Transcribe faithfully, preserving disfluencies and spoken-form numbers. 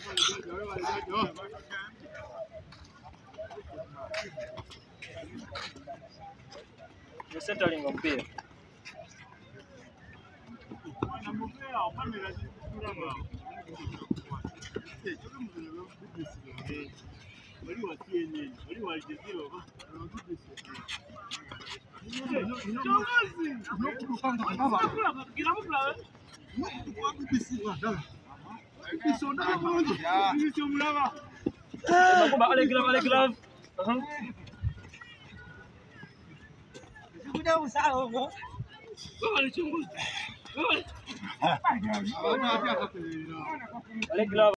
You're settling on beer. Allez, glove, allez, glove. Allez, glove.